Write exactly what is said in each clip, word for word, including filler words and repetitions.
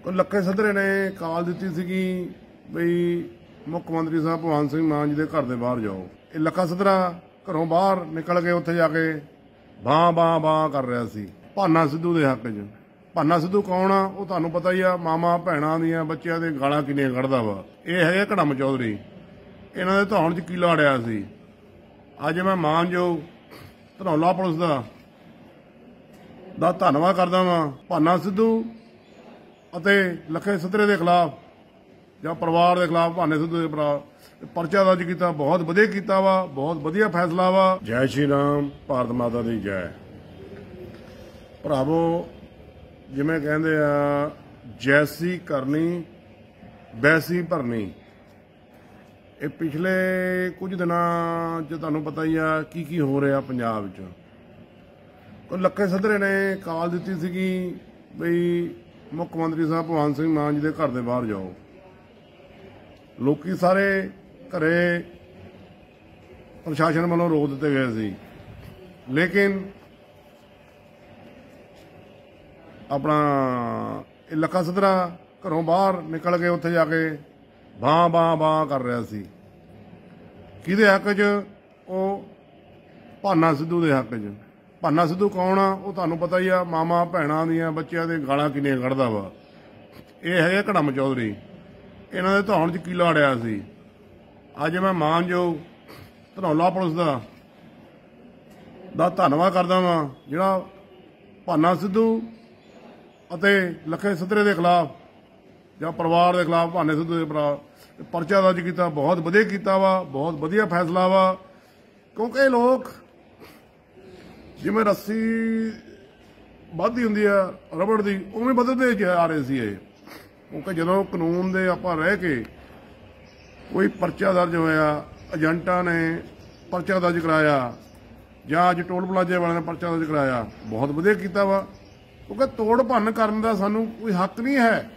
ਲੱਖੇ ਸਧਰੇ ਨੇ ਕਾਲ ਦਿੱਤੀ ਸੀਗੀ ਬਈ ਮੁੱਖ ਮੰਤਰੀ ਸਾਹਿਬ ਭਗਵੰਤ ਸਿੰਘ ਮਾਨ ਜੀ ਦੇ ਘਰ ਦੇ ਬਾਹਰ ਜਾਓ। ਇਹ ਲੱਖਾ ਸਧਰਾ ਘਰੋਂ ਬਾਹਰ ਨਿਕਲ ਕੇ ਉੱਥੇ ਜਾ ਕੇ ਬਾਂ ਬਾਂ ਬਾਂ ਕਰ ਰਿਹਾ ਸੀ ਭਾਨਾ ਸਿੱਧੂ ਦੇ ਹੱਕ 'ਚ। ਭਾਨਾ ਸਿੱਧੂ ਕੌਣ ਆ ਉਹ ਤੁਹਾਨੂੰ ਪਤਾ ਹੀ ਆ, ਮਾਮਾ ਭੈਣਾਂ ਦੀਆਂ ਬੱਚਿਆਂ ਦੇ ਗਾਲਾਂ ਕਿੰਨੀਆਂ ਕੱਢਦਾ ਵਾ। ਇਹ ਹੈਗੇ ਘੜਮ ਚੌਧਰੀ, ਇਹਨਾਂ ਦੇ ਧੌਣ 'ਚ ਕੀਲਾ ਅੜਿਆ ਸੀ। ਅੱਜ ਮੈਂ ਮਾਨਯੋਗ ਧਨੌਲਾ ਪੁਲਿਸ ਦਾ ਦਾ ਧੰਨਵਾਦ ਕਰਦਾ ਵਾਂ। ਭਾਨਾ ਸਿੱਧੂ ਅਤੇ ਲੱਖੇ ਸਧਰੇ ਦੇ ਖਿਲਾਫ ਜਾਂ ਪਰਿਵਾਰ ਦੇ ਖਿਲਾਫ ਭਾਨੇ ਸਿੱਧੂ ਦੇ ਪਰਚਾ ਦਰਜ ਕੀਤਾ, ਬਹੁਤ ਵਧੀਆ ਕੀਤਾ ਵਾ, ਬਹੁਤ ਵਧੀਆ ਫੈਸਲਾ ਵਾ। ਜੈ ਸ਼੍ਰੀ ਰਾਮ, ਭਾਰਤ ਮਾਤਾ ਦੀ ਜੈ। ਭਰਾਵੋ, ਜਿਵੇਂ ਕਹਿੰਦੇ ਆ ਜੈਸੀ ਕਰਨੀ ਵੈਸੀ ਭਰਨੀ। ਇਹ ਪਿਛਲੇ ਕੁਝ ਦਿਨਾਂ 'ਚ ਤੁਹਾਨੂੰ ਪਤਾ ਹੀ ਆ ਕੀ ਕੀ ਹੋ ਰਿਹਾ ਪੰਜਾਬ 'ਚ। ਲੱਖੇ ਸਧਰੇ ਨੇ ਕਾਲ ਦਿੱਤੀ ਸੀਗੀ ਬਈ ਮੁੱਖ ਮੰਤਰੀ ਸਾਹਿਬ ਭਗਵੰਤ ਸਿੰਘ ਮਾਨ ਜੀ ਦੇ ਘਰ ਦੇ ਬਾਹਰ ਜਾਓ। ਲੋਕੀ ਸਾਰੇ ਘਰੇ ਪ੍ਰਸ਼ਾਸਨ ਵੱਲੋਂ ਰੋਕ ਦਿੱਤੇ ਗਏ ਸੀ, ਲੇਕਿਨ ਆਪਣਾ ਇਹ ਲੱਖਾ ਸਧਰਾ ਘਰੋਂ ਬਾਹਰ ਨਿਕਲ ਕੇ ਉੱਥੇ ਜਾ ਕੇ ਬਾਂ ਬਾਂ ਬਾਂ ਕਰ ਰਿਹਾ ਸੀ। ਕਿਹਦੇ ਹੱਕ 'ਚ? ਉਹ ਭਾਨਾ ਸਿੱਧੂ ਦੇ ਹੱਕ 'ਚ। ਭਾਨਾ ਸਿੱਧੂ ਕੌਣ ਆ ਉਹ ਤੁਹਾਨੂੰ ਪਤਾ ਹੀ ਆ, ਮਾਮਾ ਭੈਣਾਂ ਦੀਆਂ ਬੱਚਿਆਂ ਦੇ ਗਾਲਾਂ ਕਿੰਨੀਆਂ ਕੱਢਦਾ ਵਾ। ਇਹ ਹੈਗੇ ਘੜਮ ਚੌਧਰੀ, ਇਹਨਾਂ ਦੇ ਧੌਣ 'ਚ ਕੀਲਾ ਅੜਿਆ ਸੀ। ਅੱਜ ਮੈਂ ਮਾਨਯੋਗ ਧਨੌਲਾ ਪੁਲਿਸ ਦਾ ਦਾ ਧੰਨਵਾਦ ਕਰਦਾ ਵਾਂ, ਜਿਹੜਾ ਭਾਨਾ ਸਿੱਧੂ ਅਤੇ ਲੱਖੇ ਸਧਰੇ ਦੇ ਖਿਲਾਫ ਜਾਂ ਪਰਿਵਾਰ ਦੇ ਖਿਲਾਫ ਭਾਨੇ ਸਿੱਧੂ ਦੇ ਪਰਚਾ ਦਰਜ ਕੀਤਾ, ਬਹੁਤ ਵਧੀਆ ਕੀਤਾ ਵਾ, ਬਹੁਤ ਵਧੀਆ ਫੈਸਲਾ ਵਾ। ਕਿਉਂਕਿ ਇਹ ਲੋਕ ਜਿਵੇਂ ਰੱਸੀ ਵੱਧਦੀ ਹੁੰਦੀ ਆ ਰਬੜ ਦੀ, ਉਵੇਂ ਵੱਧਦੇ ਜਾ ਰਹੇ ਸੀ ਇਹ। ਕਿਉਂਕਿ ਜਦੋਂ ਕਾਨੂੰਨ ਦੇ ਆਪਾਂ ਰਹਿ ਕੇ ਕੋਈ ਪਰਚਾ ਦਰਜ ਹੋਇਆ, ਏਜੰਟਾਂ ਨੇ ਪਰਚਾ ਦਰਜ ਕਰਾਇਆ ਜਾਂ ਅੱਜ ਟੋਲ ਪਲਾਜ਼ੇ ਵਾਲਿਆਂ ਨੇ ਪਰਚਾ ਦਰਜ ਕਰਾਇਆ, ਬਹੁਤ ਵਧੀਆ ਕੀਤਾ ਵਾ। ਕਿਉਂਕਿ ਤੋੜ ਭੰਨ ਕਰਨ ਦਾ ਸਾਨੂੰ ਕੋਈ ਹੱਕ ਨਹੀਂ ਹੈ।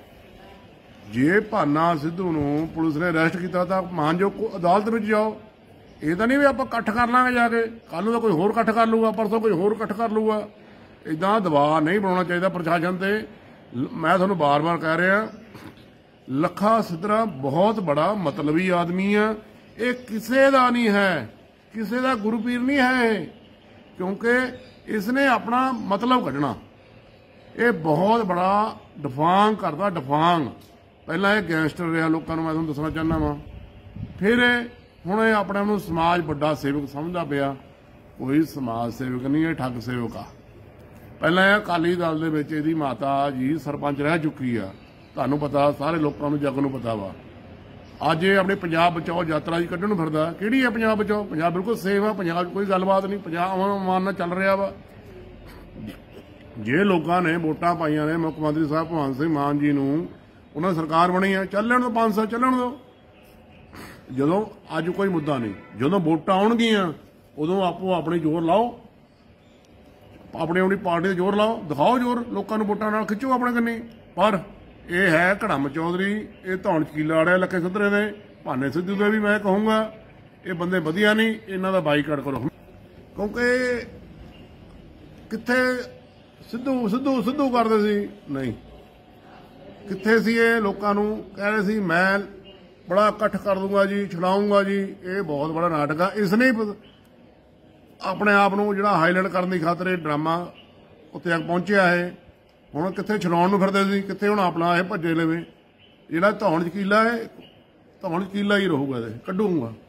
ਜੇ ਭਾਨਾ ਸਿੱਧੂ ਨੂੰ ਪੁਲਿਸ ਨੇ ਅਰੈਸਟ ਕੀਤਾ ਤਾਂ ਮਾਨਯੋਗ ਅਦਾਲਤ ਵਿੱਚ ਜਾਓ। ਇਹ ਤਾਂ ਨਹੀਂ ਵੀ ਆਪਾਂ ਇਕੱਠ ਕਰ ਲਾਂਗੇ ਜਾ ਕੇ, ਕੱਲ੍ਹ ਨੂੰ ਤਾਂ ਕੋਈ ਹੋਰ ਇਕੱਠ ਕਰ ਲੂਗਾ, ਪਰਸੋਂ ਕੋਈ ਹੋਰ ਇਕੱਠ ਕਰ ਲੂਗਾ। ਇੱਦਾਂ ਦਬਾਅ ਨਹੀਂ ਬਣਾਉਣਾ ਚਾਹੀਦਾ ਪ੍ਰਸ਼ਾਸਨ ਤੇ। ਮੈਂ ਤੁਹਾਨੂੰ ਬਾਰ ਬਾਰ ਕਹਿ ਰਿਹਾ, ਲੱਖਾ ਸਧਰਾ ਬਹੁਤ ਬੜਾ ਮਤਲਬੀ ਆਦਮੀ ਆ। ਇਹ ਕਿਸੇ ਦਾ ਨਹੀਂ ਹੈ, ਕਿਸੇ ਦਾ ਗੁਰੂ ਪੀਰ ਨਹੀਂ ਹੈ, ਕਿਉਂਕਿ ਇਸਨੇ ਆਪਣਾ ਮਤਲਬ ਕੱਢਣਾ। ਇਹ ਬਹੁਤ ਬੜਾ ਡਫਾਂਗ ਕਰਦਾ, ਡਫਾਂਗ। ਪਹਿਲਾਂ ਇਹ ਗੈਂਗਸਟਰ ਰਿਹਾ, ਲੋਕਾਂ ਨੂੰ ਮੈਂ ਤੁਹਾਨੂੰ ਦੱਸਣਾ ਚਾਹੁੰਦਾ ਵਾਂ। ਫਿਰ ਹੁਣ ਇਹ ਆਪਣੇ ਆਪ ਨੂੰ ਸਮਾਜ ਵੱਡਾ ਸੇਵਕ ਸਮਝਦਾ ਪਿਆ। ਕੋਈ ਸਮਾਜ ਸੇਵਕ ਨਹੀਂ, ਇਹ ਠੱਗ ਸੇਵਕ ਆ। ਪਹਿਲਾਂ ਇਹ ਅਕਾਲੀ ਦਲ ਦੇ ਵਿੱਚ ਇਹਦੀ ਮਾਤਾ ਜੀ ਸਰਪੰਚ ਰਹਿ ਚੁੱਕੀ ਆ, ਤੁਹਾਨੂੰ ਪਤਾ, ਸਾਰੇ ਲੋਕਾਂ ਨੂੰ, ਜੱਗ ਨੂੰ ਪਤਾ ਵਾ। ਅੱਜ ਇਹ ਆਪਣੇ ਪੰਜਾਬ ਬਚਾਓ ਯਾਤਰਾ ਜੀ ਕੱਢਣ ਨੂੰ ਫਿਰਦਾ। ਕਿਹੜੀ ਹੈ ਪੰਜਾਬ ਬਚਾਓ? ਪੰਜਾਬ ਬਿਲਕੁਲ ਸੇਫ ਆ, ਪੰਜਾਬ 'ਚ ਕੋਈ ਗੱਲਬਾਤ ਨਹੀਂ, ਪੰਜਾਬ ਅਮਨ ਅਮਾਨ ਨਾਲ ਚੱਲ ਰਿਹਾ ਵਾ। ਜੇ ਲੋਕਾਂ ਨੇ ਵੋਟਾਂ ਪਾਈਆਂ ਨੇ ਮੁੱਖ ਮੰਤਰੀ ਸਾਹਿਬ ਭਗਵੰਤ ਸਿੰਘ ਮਾਨ ਜੀ ਨੂੰ, ਉਹਨਾਂ ਦੀ ਸਰਕਾਰ ਬਣੀ ਆ, ਚੱਲਣ ਦਿਓ, ਪੰਜ ਸਾਲ ਚੱਲਣ ਦਿਓ। ਜਦੋਂ ਅੱਜ ਕੋਈ ਮੁੱਦਾ ਨਹੀਂ, ਜਦੋਂ ਵੋਟਾਂ ਆਉਣਗੀਆਂ ਉਦੋਂ ਆਪੋ ਆਪਣੇ ਜ਼ੋਰ ਲਾਓ, ਆਪਣੀ ਆਪਣੀ ਪਾਰਟੀ ਦੇ ਜ਼ੋਰ ਲਾਓ, ਦਿਖਾਓ ਜ਼ੋਰ, ਲੋਕਾਂ ਨੂੰ ਵੋਟਾਂ ਨਾਲ ਖਿੱਚੋ ਆਪਣੇ ਕੰਨੀ। ਪਰ ਇਹ ਹੈ ਘੜਮ ਚੌਧਰੀ, ਇਹ ਧੌਣ 'ਚ ਕੀਲਾ ਅੜਿਆ ਲੱਖੇ ਸਧਰੇ ਦੇ। ਭਾਨੇ ਸਿੱਧੂ ਦੇ ਵੀ ਮੈਂ ਕਹੂੰਗਾ ਇਹ ਬੰਦੇ ਵਧੀਆ ਨਹੀਂ, ਇਹਨਾਂ ਦਾ ਬਾਈਕਾਟ ਕਰੋ। ਕਿਉਂਕਿ ਕਿੱਥੇ ਸਿੱਧੂ ਸਿੱਧੂ ਸਿੱਧੂ ਕਰਦੇ ਸੀ, ਨਹੀਂ ਕਿੱਥੇ ਸੀ ਇਹ। ਲੋਕਾਂ ਨੂੰ ਕਹਿ ਰਹੇ ਸੀ ਮੈਂ ਬੜਾ ਇਕੱਠ ਕਰ ਦੂੰਗਾ ਜੀ, ਛੁਡਾਊਂਗਾ ਜੀ। ਇਹ ਬਹੁਤ ਬੜਾ ਨਾਟਕ ਆ। ਇਸ ਨੇ ਆਪਣੇ ਆਪ ਨੂੰ ਜਿਹੜਾ ਹਾਈਲਾਈਟ ਕਰਨ ਦੀ ਖਾਤਰ ਇਹ ਡਰਾਮਾ ਉੱਥੇ ਤੱਕ ਪਹੁੰਚਿਆ ਹੈ। ਹੁਣ ਕਿੱਥੇ ਛੁਡਾਉਣ ਨੂੰ ਫਿਰਦੇ ਸੀ, ਕਿੱਥੇ ਹੁਣ ਆਪਣਾ ਇਹ ਭੱਜੇ ਲਵੇ। ਜਿਹੜਾ ਧੌਣ 'ਚ ਕੀਲਾ ਹੈ, ਧੌਣ 'ਚ ਕੀਲਾ ਹੀ ਰਹੂਗਾ, ਇਹਦੇ ਕੱਢੂਗਾ।